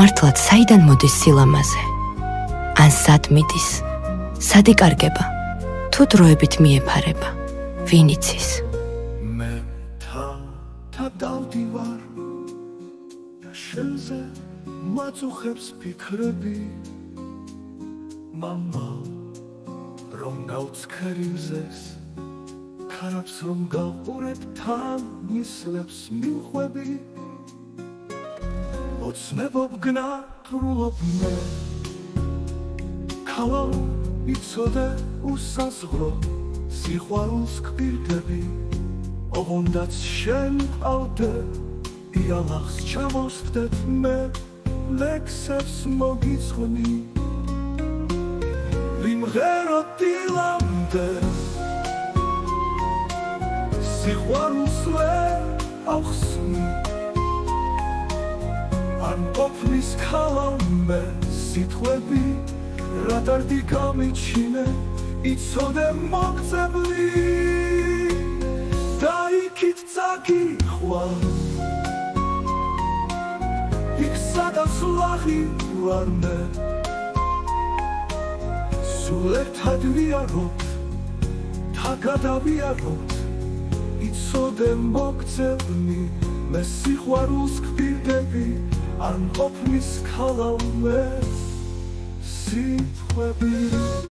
მართლაც საიდან მოდის სილამაზე? ან სად მიდის? სად იკარგება? თუ დროებით მიეფარება? ვინ იცის? მე თა დავდივარ და შენზე მაწუხებს ფიქრები მამა რომ გავცქერი მზეს ქარებს რომ გავყურებ თან მისლებს მიხვები ოცნებობ გნატრულობ მე ქალავ იცოდე უსაზღვრო სიყვარულს გვირდები ოღონდაც შენ ყავდე იალახს ჩამოსხდეთ მე ლექსებს მოგიძღვნი ვიმღერო დილამდე სიყვარულს ვერ ავხსნი ან ყოფნის ქალავ მე სიტყვები რა დარდი გამიჩინე იცოდე მოგწევლი და იქით წაგიხვალ იქ სადაც ლაღი ვარ მე სულ ერთად ვიაროთ თა გადავიაროთ იცოდე მოგწევლი მე სიყვარულს გვირდები არ მყოფნის ქალავ მე სიტყვები